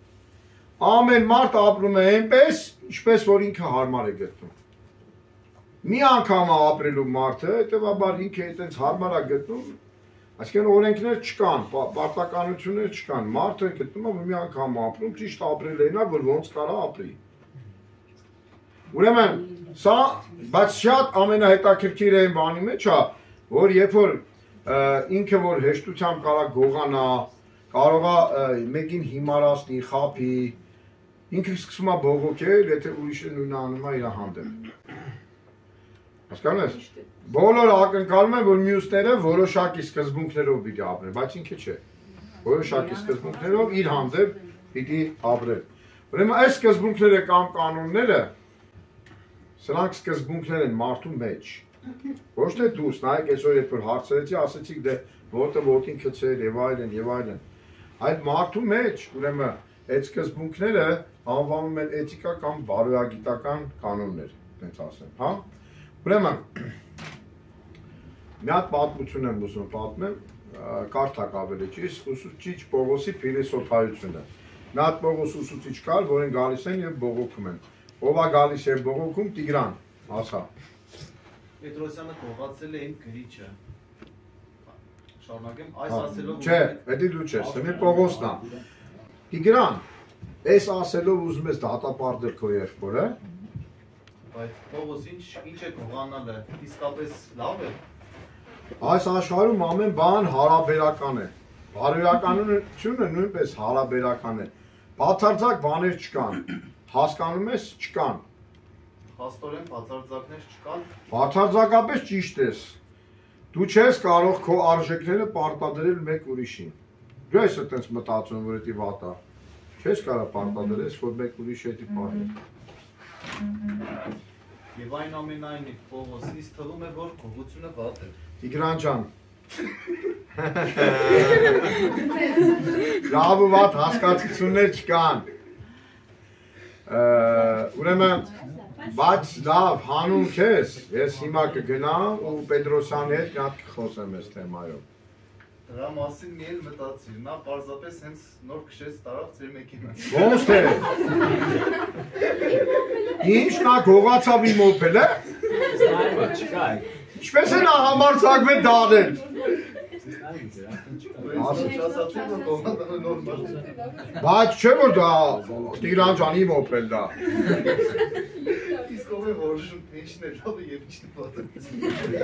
Ամեն մարդ ապրում է այնպես, ինչպես որ ինքը հարմար է գտնում։ Մի անգամ ապրելու մարդը, հետևաբար ինքը այդպես հարմար է գտնում, այսինքն օրենքներ չկան, պարտականություններ չկան, մարդը գտնում է, որ մի անգամ ապրում, ճիշտ ապրել է նա, որ ոնց կարա ապրի։ Ուրեմն, սա, բայց շատ ամենահետաքրքիր այն բանի մեջ է, որ երբ որ ինքը որ հեշտությամբ կարա գողանա, կարող է մեկին հիմարացնի, խափի, ինքը սկսում է բողոքել, եթե ուրիշը նույնը անում է իր հանդեպ։ Հասկանում ես։ Բոլորը ակնկալում են, որ մյուսները որոշակի սկզբունքներով պիտի ապրեն, բայց ինքը չէ։ Որոշակի սկզբունքներով իր հանդեպ պիտի ապրեն։ Ուրեմն այս սկզբունքները կամ կանոնները սրանք սկզբունքներ են մարդու մեջ։ Ոչ թե դուրս, նայեք այսօր երբ որ հարցերեցի, ասեցիք դե ոտը ոտին գցել եւ այլն։ Այդ մարդու մեջ, ուրեմն այդ սկզբունքները անվանում են էթիկա կամ բարոյագիտական կանոններ, այդպես ասեմ, հա։ Ուրեմն մի հատ պատմություն եմ ուզում պատմեմ, կարդակ ավելի ճիշտ, ուսուցիչ Պողոսի փիլիսոփայությունը։ Մի հատ Պողոս ուսուցիչ կար, որին գալիս են եւ բողոքում են։ Ով է գալիս եւ բողոքում Տիգրան, ասա։ Պետրոսյանը կողացել է այն գրիչը։ Շարունակեմ, այս ասելով Չէ, դա դու չես, դա Պողոսն է։ Տիգրան, այս ասելով ուզում ես դատապարտել քո եղբորը։ Բայց Պողոս ինչ է կողանալը, իսկապես լավ է։ Այս աշխարհում ամեն բան հարաբերական է։ Բարոյականությունը նույնպես հարաբերական է։ Բացարձակ բաներ չկան։ Հասկանում ես, չկան։ Հաստորեն բացարձակներ չկան։ Բացարձակապես ճիշտ ես։ Դու չես կարող քո արժեքները պարտադրել մեկ ուրիշին։ Դու ես այդպես մտածում, որ դա վատ է։ Չես կարող պարտադրես, որ մեկ ուրիշը դա պարտադրի։ Եվ այն ամենայնիվ Պողոսից թվում է, որ գողությունը վատ է։ Տիգրան ջան։ Լավ ու վատ հասկացություններ չկան։ Ուրեմն, բայց լավ հանուն քեզ, ես հիմա կգնամ ու Պետրոսյանի հետ կհատ կխոսեմ այս թեմայով։ Դրա մասին մի էլ մտածիր, նա պարզապես հենց նոր քշեց տարավ ձեր մեքենան։ Ոնց թե։ Ինչ նա գողացավ իմ օփելը։ Ինչպես է նա համարձակվել դանել։ Բայց չէ որ դա Տիգրան ջանի մոպել դա։ Իսկ ով է որոշում թե ինչն է լավը եւ ինչն է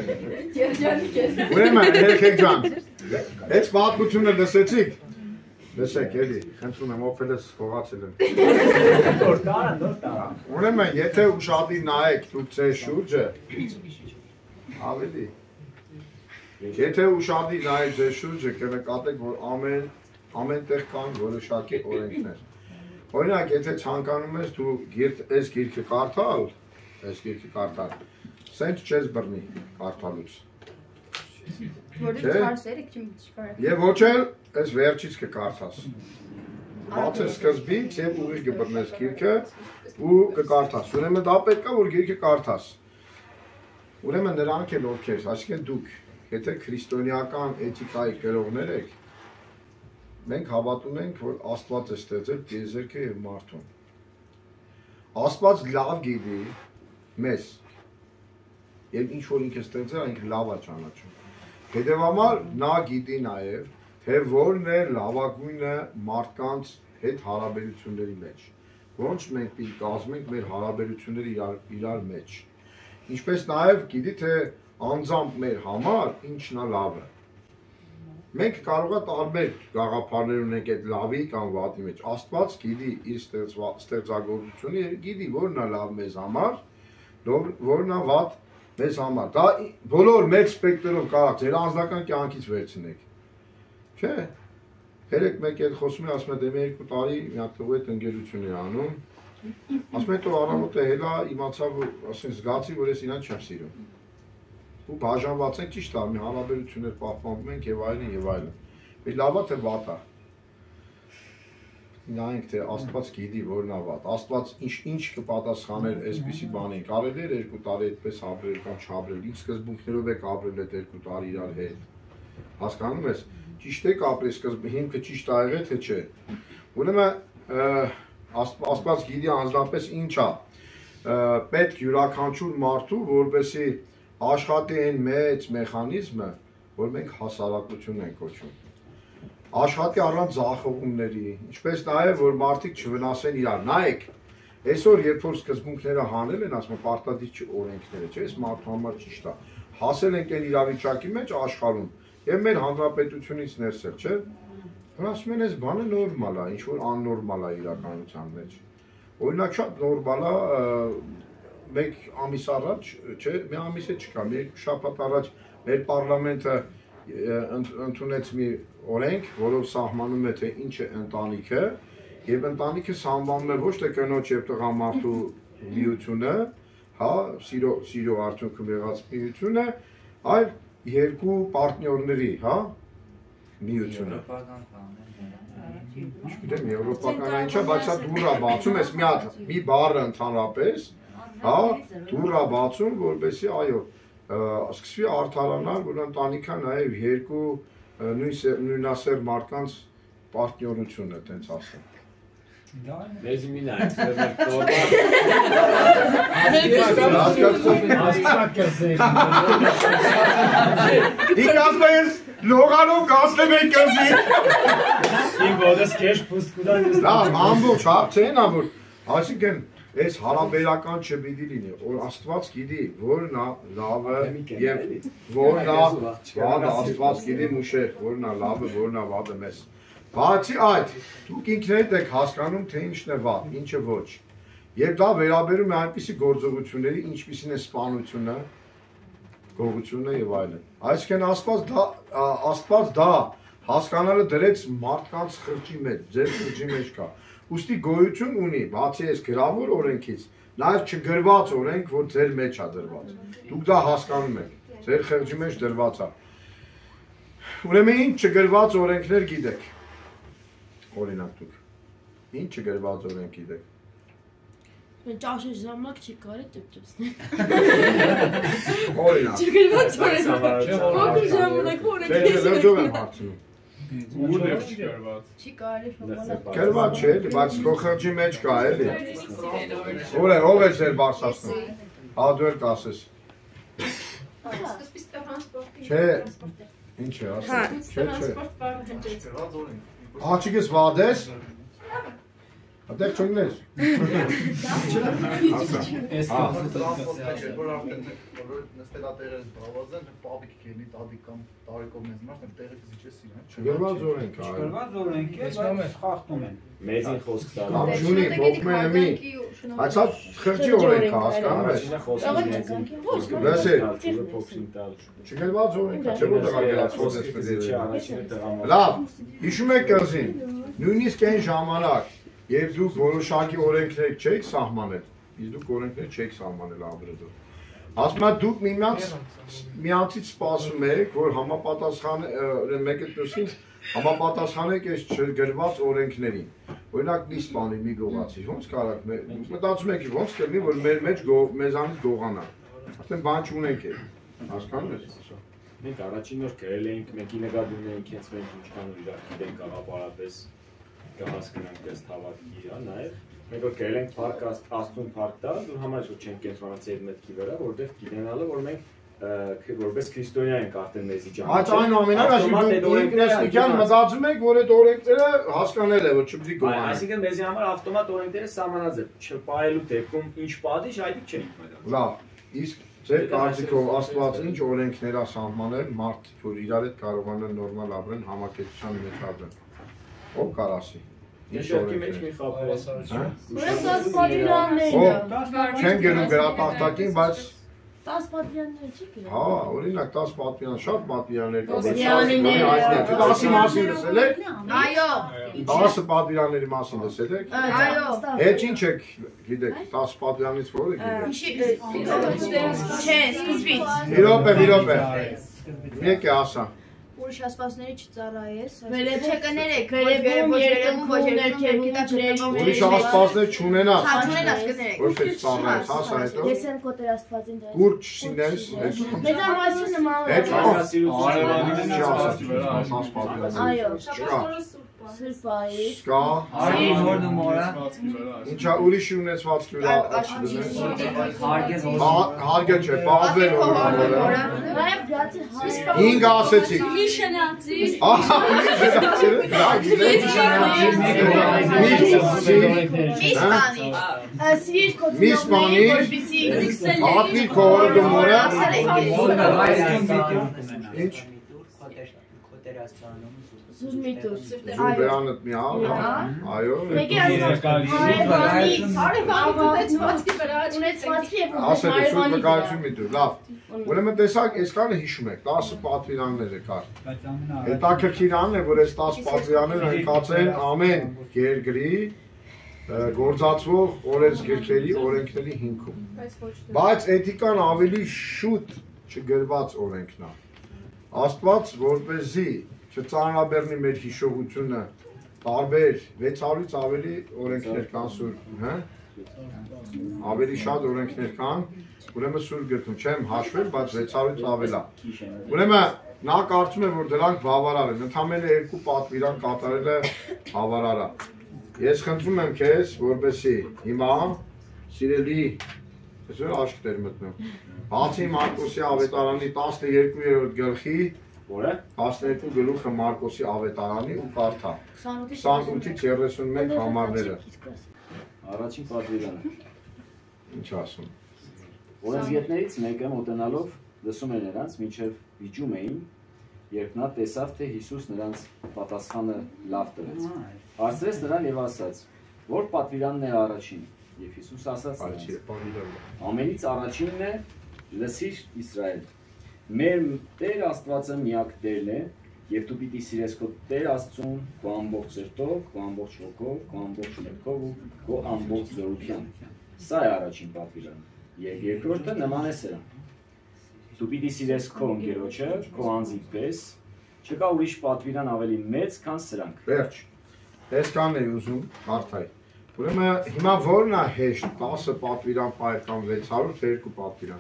վատը։ Ուրեմն երեխեք ջան, այս պատմությունը լսեցիք։ Լսեք, էլի, խնդրում եմ, օփելս խողացել եմ։ Ուրեմն, եթե ուշադիր նայեք դուք ձեր շուրջը, ավելի, եթե ուշադիր նայեք ձեր շուրջը, կնկատեք, որ ամենտեղ կան որոշակի օրենքներ։ Օրինակ, եթե ցանկանում ես դու այս գիրքը կարդալ, սենց չես բռնի կարդալուց։ Եվ ոչ էլ այս վերջից կկարդաս։ Բացես սկզբից և ուղիղ կբռնես գիրքը ու կկարդաս։ Ուրեմն դա պետք է որ գիրքը կարդաս։ Ուրեմն նրանք էլ ովքեր, այսինքն դուք, եթե քրիստոնեական էթիկայի կրողներ եք, մենք հավատում ենք, որ Աստված է ստեղծել տիեզերքը և մարդուն։ Աստված լավ գիտի մեզ, և ինչ որ ինքը ստեղծել, այնք լավ է ճանաչում։ Հետևաբար նա գիտի նաև, թե որն է լավագույնը մարդկանց հետ հարաբերությունների մեջ, ոնց մենք պիտի կազմենք մեր հարաբերությունները իրար մեջ։ Ինչպես նաև գիտի, թե անձամբ մեր համար ինչն է լավը։ Մենք կարող է տարբեր գաղափարներ ունենք այդ լավի կամ վատի մեջ։ Աստված գիտի իր ստեղծագործությունը և գիտի որն է լավ մեզ համար, որն է վատ մեզ համար։ Դա բոլոր մեծ սպեկտրով կարող ձեր անձնական կյանքից վերցնեք։ Չէ, երեք մեկ էլ խոսում է, ասում է դեմ 2 տարի մի հատ տղու հետ ընկերություն է անում, ասում է տո առավոտը հելա իմացավ, ասեն զգացի, որ ես իրան չեմ սիրում։ Ու բաժանված ենք ճիշտ է, մի հարաբերություններ պահպանվում ենք և այլն և այլն։ Մի լավա թե վատա։ Նայենք, թե Աստված գիտի որն է վատ։ Աստված ինչ կպատասխաներ այսպիսի բանին։ Կարելի էր 2 տարի այդպես ապրել կամ չապրել, ինչ սկզբունքներով եք ապրել այդ 2 տարի իրար հետ։ Հասկանում ես, ճիշտ եք ապրել, հիմքը ճիշտ ա եղել, թե չէ։ Ուրեմն Աստված գիտի անձնապես ինչ է պետք յուրաքանչյուր մարդու, որպեսզի աշխատի այն մեծ մեխանիզմը, որ մենք հասարակություն ենք կոչում։ Աշխատի առանց ձախողումների, ինչպես նաև որ մարդիկ չվնասեն իրար։ Նայեք, այսօր երբ որ սկզբունքները հանել են, ասում են պարտադիր օրենքները, չէ՞, այս մարդու համար ճիշտ է։ Հասել ենք այն իրավիճակի մեջ աշխարհում, եւ մեր հանրապետությունից ներս էլ, չէ՞։ Որ ասում են, այս բանը նորմալ է, ինչ որ աննորմալ է իրականության մեջ։ Օրինակ շատ նորմալ է, մեկ ամիս առաջ, չէ, մի ամիս է չկա, մի 2 շաբաթ առաջ մեր պարլամենտը ընդունեց մի օրենք, որով սահմանում է, թե ինչ է ընտանիքը, եւ ընտանիքը սահմանում է ոչ թե կնոջ եւ տղամարդու միությունը, հա, սիրո արդյունքում եղած միությունը, այլ 2 պարտներների, հա, միությունը։ Չգիտեմ, եվրոպական այն չէ, բայց սա դուր է բացում, ես մի բառը ընդհանրապես, հա, դուր է բացում, որպեսզի, այո, սկսվի արդարանալ, որ ընտանիքը նաև 2 նույնասեռ մարդկանց պարտներությունը, տենց ասեմ։ Մեզ մի նայք, Իք ասում ես լողանով կասնեմ են կզի։ Իմ ոտս կեշ պուստ կուդան ես։ Լավ, ամբողջ հարցեն ավոր, այսինքն այս հարաբերական չպիտի լինի, որ Աստված գիտի որն է լավը և որն է վատը, Աստված գիտի մուշեր, որն է լավը, որն է վատը մեզ։ Բացի այդ, դուք ինքներդ եք հասկանում, թե ինչն է վատ, ինչը ոչ։ Եվ դա վերաբերում է այնպիսի գործողությունների, ինչպիսին է սպանությունը, գողությունը և այլն։ Այսինքն Աստված դա հասկանալը դրեց մարդկանց խղճի մեջ, ձեր խղճի մեջ կա։ Ուստի գոյություն ունի, բացի այս գրավոր օրենքից, նաև չգրված օրենք, որ ձեր մեջ է դրված։ Դուք դա հասկանում եք, ձեր խղճի մեջ դրված է։ Ուրեմն ինչ չգրված օրենքներ գիտեք։ Օրինակ դուք։ Ինչ չգրված օրենք գիտեք։ Ճաշի ժամանակ չի կարի ճպճպսնել։ Օրինակ։ Չգրված օրենք։ Փոքր ժամանակ օրենք։ Լրջով եմ հարցնում։ Ուր է չգրված։ Չի կարի ժամանակ։ Գրված չէ, բայց քո խղճի մեջ կա, էլի։ Ով է ձեր բարձրացնում։ Հա դու էլ կասես։ Չէ, ինչ է ասում։ Չէ։ Աղջիկս վատ ես։ Այդտեղ չունես։ Որ արդեն որ նստելատեղերը զբաղված են, պապիկ կերնի տատիկ կամ տարեկով մեզ մարդ, տեղը քիչ է սիրան։ Գրված օրենք է։ Գրված օրենք է, բայց խախտում են։ Մեծին խոսք տալու։ Կամ չունի, ողմենը մի։ Բայց հա խղճի օրենք է, հասկանում ես։ Չգրված օրենք է, չէ՞ որ դրագրած խոսես պետք։ Լավ, հիշում եք կղզին, նույնիսկ այն ժամանակ, երբ դուք որոշակի օրենքներ չեք սահմանել, իսկ դուք օրենքներ չեք սահմանել ապրեդով։ Ասում եմ դուք միանցից սպասում եք, որ համապատասխան մեկը մյուսին համապատասխանեք այս չգրված օրենքներին։ Օրինակ մի սպանի, մի գողացի, ոնց կարաք մտածում եք ոնց կլինի, որ մեր մեջ մեզանից գողանա։ Արդեն բան չունենք է։ Հասկանում ես։ Մենք առաջին օր գրել էինք, մեկի նկատում էինք, հենց մենք ինչքան իրար գիտենք աղապարապես կհասկանանք այս հավատքի, նաև մենք որ գրել ենք փառք Աստծուն փառք տալ, դու համար որ չենք կենտրոնացել այդ մտքի վրա, որովհետև գիտենալը որ մենք որպես քրիստոնյա ենք արդեն մեզի ճանաչել։ Այդ այնուամենայնիվ դուք ինքնասնիկյան մտածում եք, որ այդ օրենքները հասկանել է, որ չպետք է գողանան։ Այսինքն մեզի համար ավտոմատ օրենքները սահմանած է, չպահելու դեպքում ինչ պատիժ, այդ չենք մտածում։ Լավ, իսկ ձեր կարծիքով Աստված ինչ օրենքներ է սահմանել մարդ, որ իրար հետ կարողանան նորմալ ապրեն, համակեցության մեջ ապրեն։ Ո՞վ կարասի։ Ինչ օրենքներ։ Չեն գնում գրատախտակին, բայց 10 պատվիրաններ չի գրել։ Հա, օրինակ 10 պատվիրաններ, շատ պատվիրաններ կա։ 10-ի մասին լսել եք։ Այո։ 10 պատվիրանների մասին լսել եք։ Այո։ Հետ ինչ եք գիտեք, 10 պատվիրանից որը գիտեք։ Չէ, սկզբից։ Մի րոպե։ Մեկ է ասա։ Ուրիշ ասվածների չծառայես, չկներեք, վերևում, երկնքում, ոչ ներքևում, ուրիշ ասվածներ չունենաս։ չունենաս կներեք։ Ոչ թե ծառայես, հասա հետո։ Ես եմ կոտեր աստվածին դրած։ Կուր չսինես, Մեծամասնությունը նման։ Այո։ Սրբայի։ Սկա։ Մորը։ Ինչա ուրիշ ունեցվածքի վրա Հարգել։ Հարգել չէ, բաղվել օրը։ Նաև գրածի հաստ։ 5 ասեցիք։ Միշենացի։ Ահա, մի սպանի, հատվիր քորը դումորը, ինչ, զուրբերանըտ մի հավ, այո, ասել է սուրբ վկայություն մի դուր, լավ, ուրեմն տեսակ, ես կանը հիշում եք, 10 պատվիրաններ է կար, հետաքրքիրանն է, որ ես 10 պատվիրաններ ընկած են ամեն երկրի գործածվող օրենսգիրքերի օրենքների հիմքում, բայց էթիկան ավելի շուտ չգրված օրենքն է, Աստված որպեսզի չծանրաբեռնի մեր հիշողությունը տարբեր 600-ից ավելի օրենքներ կան սուրբ, ավելի շատ օրենքներ կան, ուրեմն սուրբ գրքում չեմ հաշվել, բայց 600-ից ավելա։ Ուրեմն նա կարծում է, որ դրանք բավարար են, ընդամենը 2 պատվիրան կատարելը բավարար է։ Ես խնդրում եմ քեզ, որպեսզի հիմա սիրելի, այսօր աշկտեր մտնում, բացի Մարկոսի ավետարանի 12-րդ գլխի, որը 12 գլուխը Մարկոսի ավետարանի ու կարդա 28-ից 31 համարները։ Առաջին պատվիրանը։ Ինչ ասում։ Օրենսգետներից մեկը մոտենալով լսում էր նրանց, մինչև վիճում էին, երբ նա տեսավ, թե Հիսուս նրանց պատասխանը լավ տվեց։ Հարցրեց նրան եւ ասաց. Որ պատվիրանն է առաջին։ Եվ Հիսուս ասաց նրան. Ամենից առաջինն է լսիր Իսրայել։ Մեր Տեր Աստվածը միակ Տերն է, եւ դու պիտի սիրես քո Տեր Աստծուն քո ամբողջ սրտով, քո ամբողջ հոգով, քո ամբողջ մտքով ու քո ամբողջ զորությամբ։ Սա է առաջին պատվիրանը։ Եվ երկրորդը նման է սրան։ Դու պիտի սիրես քո ընկերոջը, քո անձիդ պես, չկա ուրիշ պատվիրան ավելի մեծ, քան սրանք։ Վերջ։ Տեսկանն էի ուզում հարթայ։ Ուրեմն հիմա որն է հեշտ 10 պատվիրան պայր կամ 600 թե 2 պատվիրան։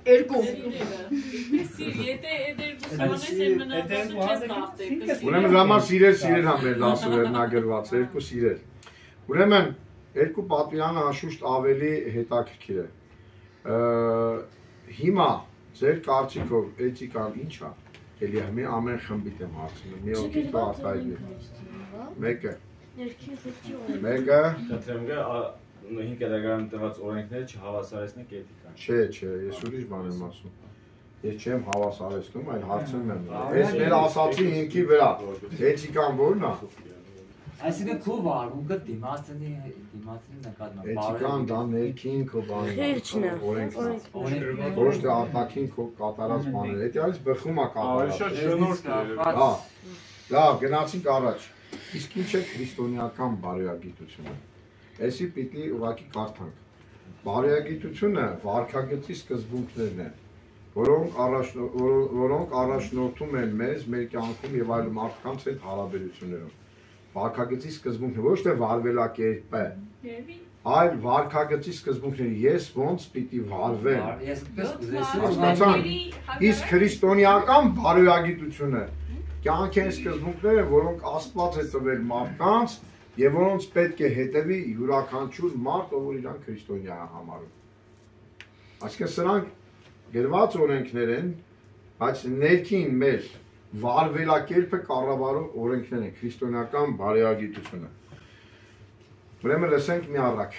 2։ Եթե այդ երկուսը անես են մնացածը չես կախտել։ Ուրեմն ժամա սիրել հա մեր դասը վերնագրված 2 սիրել։ Ուրեմն 2 պատվիրանը անշուշտ ավելի հետաքրքիր է։ Հիմա ձեր կարծիքով էթիկան ի՞նչ է։ Էլի ամեն խմբիտ եմ հարցնում։ Մի օգիտ արտայլի։ Մեկը Մեկը Խնդրեմ գա 5 կիլոգրամ տված օրենքները չհավասարեցնեք էթիկան։ Չէ, ես ուրիշ բան եմ ասում։ Ես չեմ հավասարեցնում, այլ հարցնում եմ։ Ես մեր ասացի 5-ի վրա։ Էթիկան ո՞րն է։ Այսինքն քո վարմունքը դիմացնի նկատմամբ։ Էթիկան դա ներքին քո բանն է։ Օրենքն։ Ոչ թե արտաքին քո կատարած բաները։ Դա այլից բխում է կատարած։ Շատ շնորհք է։ Հա։ Լավ, գնացինք առաջ։ Իսկ ինչ է քրիստոնեական բարոյագիտությունը։ Էսի պիտի ուղղակի կարդանք։ Բարոյագիտությունը վարքագծի սկզբունքներն են, որոնք առաջնորդում են մեզ մեր կյանքում եւ այլ մարդկանց հետ հարաբերություններում։ Վարքագծի սկզբունքները ոչ թե վարվելակերպը, այլ վարքագծի սկզբունքները ես ոնց պիտի վարվեմ։ Իսկ քրիստոնեական բարոյագիտությունը կյանքի սկզբունքները, որոնք Աստված է տվել մարդկանց եւ որոնց պետք է հետևի յուրաքանչյուր մարդ, ով իրան քրիստոնյա է համարում։ Այսինքն սրանք գրված օրենքներ են, բայց ներքին մեր վարվելակերպը կառավարող օրենքներ են, քրիստոնեական բարոյագիտությունը։ Ուրեմն լսենք մի առակ։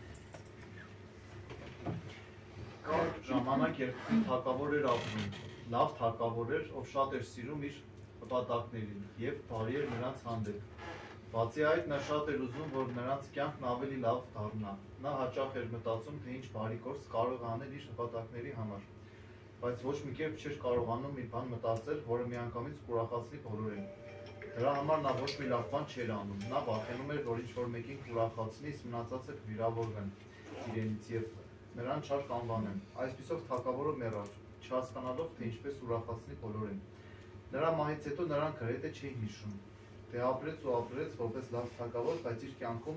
Կար ժամանակ, երբ թագավոր էր ապրում, լավ թագավոր էր, ով շատ էր սիրում իր հպատակներին եւ բարի էր նրանց հանդեպ։ Բացի այդ, նա շատ էր ուզում, որ նրանց կյանքն ավելի լավ դառնա։ Նա հաճախ էր մտածում, թե ինչ բարի գործ կարող անել իր հպատակների համար, բայց ոչ մի կերպ չէր կարողանում մի բան մտածել, որը միանգամից կուրախացնի բոլորին։ Դրա համար նա ոչ մի լավ բան չէր անում։ Նա վախենում էր, որ ինչ-որ մեկին կուրախացնի, իսկ մնացածը կվիրավորվեն իրենից եւ նրան չար կանվանեն։ Այսպիսով թագավորը մեռավ, չհասկանալով, թե ինչպես ուրախացնի բոլորին։ Նրա մահից հետո նրանք գրեթե չէին հիշում, թե ապրեց ու ապրեց որպես լավ թագավոր, բայց իր կյանքում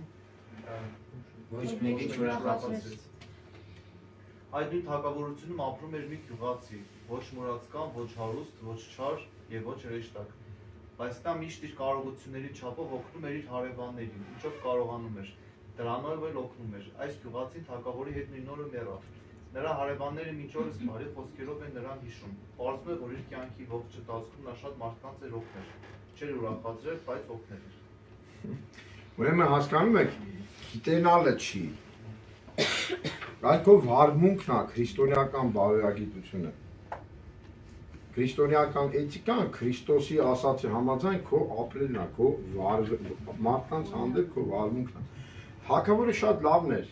ոչ մեկին չուրախացրեց։ Այդ նույն թագավորությունում ապրում էր մի գյուղացի, ոչ մուրացկան, ոչ հարուստ, ոչ չար եւ ոչ հրեշտակ, բայց նա միշտ իր կարողությունների չափով օգնում էր իր հարևաններին, ինչով կարողանում էր, դրանով էլ օգնում էր։ Այս գյուղացին թագավորի հետ նույն օրը մեռավ։ Նրա հարևանները մինչ օրս բարի խոսքերով են նրան հիշում։ Պարզվում է, որ իր կյանքի ողջ ընթացքում նա շատ մարդկանց էր օգնել, չէր ուրախացրել, բայց օգնել էր։ Ուրեմն հասկանում եք, գիտենալը չի։ Բայց քո վարմունքն է քրիստոնեական բարոյագիտությունը։ Քրիստոնեական էթիկան Քրիստոսի ասացի համաձայն քո ապրելն է, քո մարդկանց հանդեպ քո վարմունքն է։ Թագավորը շատ լավն էր։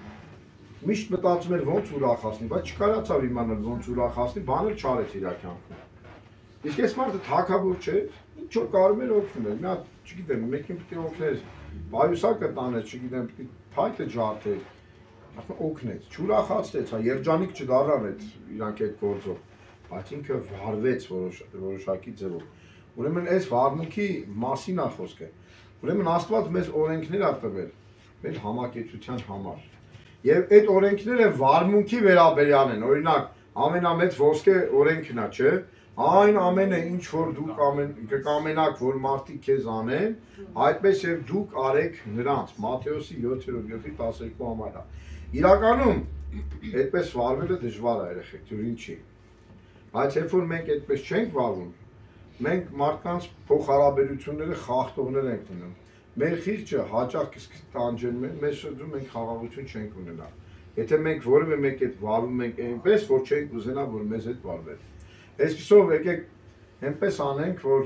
Միշտ մտածում էր ոնց ուրախացնի, բայց չկարողացավ իմանալ ոնց ուրախացնի, բաներ չարեց իր կյանքում։ Իսկ այս մարդը թագավոր չէր, ինչ որ կարող էր օգնում էր։ Մի հատ, չգիտեմ, մեկին պետք է օգներ, բայուսակը տաներ, չգիտեմ, պետք է փայտը ջարդեր, օգնեց, չուրախացրեց, երջանիկ չդառավ այդ իրանք այդ գործով, բայց ինքը վարվեց որոշակի ձևով։ Ուրեմն այս վարմունքի մասին է խոսքը։ Ուրեմն Աստված մեզ օրենքներ ա տվել մեր համակեցության համար։ Եվ այդ օրենքները վարմունքի վերաբերյալ են, օրինակ, ամենամեծ ոսկե օրենքն է, չէ՞։ Այն ամենը, ինչ որ դուք կկամենաք, որ մարդիկ քեզ անեն, այդպես եւ դուք արեք նրանց։ Մատթեոսի 7:12-12 համար է։ Իրականում այդպես վարվելը դժվար է, երեխեք, դուր ինչի։ Բայց երբ որ մենք այդպես չենք վարվում, մենք մարդկանց փոխհարաբերությունները խախտողներ ենք դնում։ Մեր խիղճը հաճախ կտանջեն մեզ շրջում, մենք խաղաղություն չենք ունենա։ Եթե մենք որևէ մեկ հետ վարվում ենք այնպես, որ չենք ուզենա, որ մեզ հետ վարվեն։ Այսպիսով եկեք այնպես անենք, որ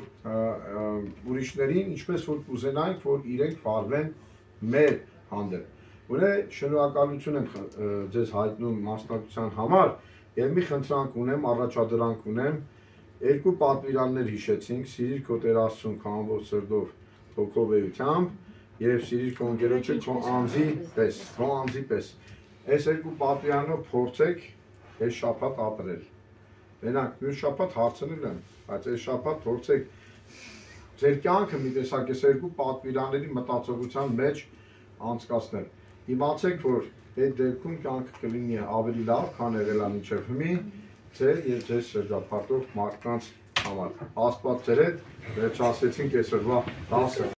ուրիշներին ինչպես որ կուզենանք, որ իրենք վարվեն մեր հանդեպ։ Ուրեմն շնորհակալություն եմ ձեզ հայտնում մասնակցության համար եւ մի խնդրանք ունեմ, առաջադրանք ունեմ։ Երկու պատվիրաններ հիշեցինք՝ սիրիր քո Տեր Աստծուն քո ամբողջ սրտով, հոգով էությամբ եւ սիրիր քո ընկերոջը քո անձի պես։ Այս երկու պատվիրանով փորձեք այս շաբաթ ապրել։ Մենակ մյուս շաբաթ հարցնել եմ, բայց այս շաբաթ փորձեք ձեր կյանքը մի տեսակ այս երկու պատվիրանների մտածողության մեջ անցկացնել։ Իմացեք, որ այդ դեպքում կյանքը կլինի ավելի լավ, քան եղել է մինչև հիմա ձեր եւ ձեր շրջապատող մարդկանց համար։ Աստված ձեր հետ վերջացրեցինք այսօրվա դասը։